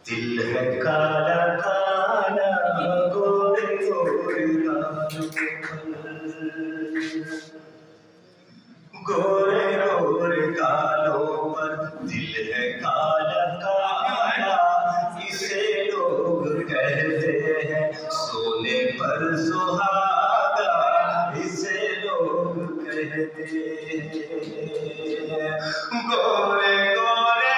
दिल है काला काला गोरे गोरे गोरे गोरे गालों पर दिल है काला काला, इसे लोग कहते हैं सोने पर सुहागा, इसे लोग कहते हैं गोरे गोरे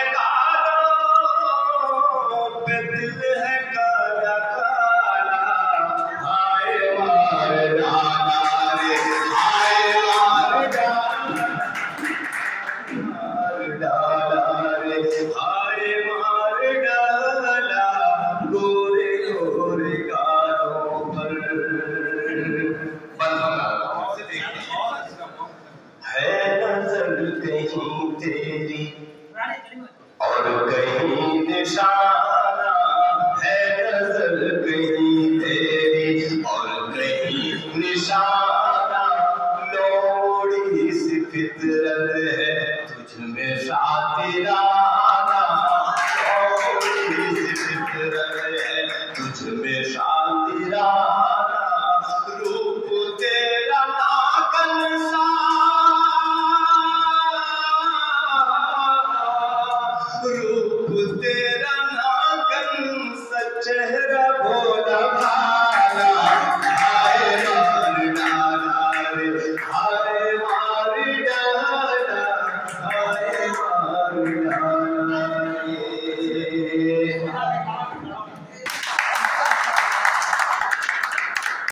गालों पे दिल है काला काला। हाय मार डाला रे, हाय मार डाला रे, हाय मार डाला गोरे गोरे गालों पर। है नजर कहीं तेरी और कहीं निशाना, है नजर कहीं तेरी और कहीं निशाना, लोड़ी सी फितरत है तुझ में शातिरा।